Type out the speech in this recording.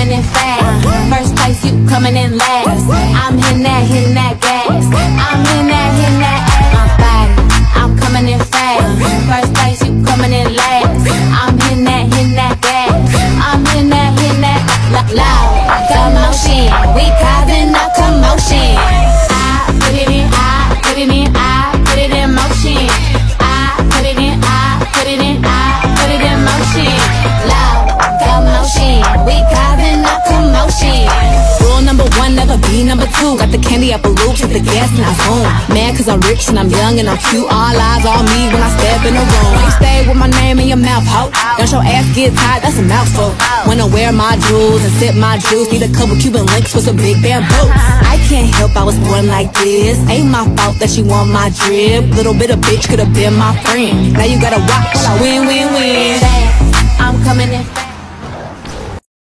coming in fast. First place, you coming in last. I'm hitting that gas. I'm hitting that ass. My body, I'm coming in fast. First place, you coming in last. I'm hitting that gas. I'm hitting that loud commotion. We causing a commotion. I put it in, I put it in, I put it in motion. I put it in, I put it in, I put it in motion. Loud commotion. We causing a commotion. Rule number one, never be number two. Got the candy apple loops with the gas and I zoom. Mad cause I'm rich and I'm young and I'm cute. All eyes on me when I step in the room. You stay with my name in your mouth, ho. Don't your ass get tired, that's a mouthful. Wanna wear my jewels and sip my juice. Need a couple Cuban links with some big bamboo. I can't help I was born like this. Ain't my fault that she want my drip. Little bit of bitch could've been my friend. Now you gotta watch, win, win, win. I'm coming in fast.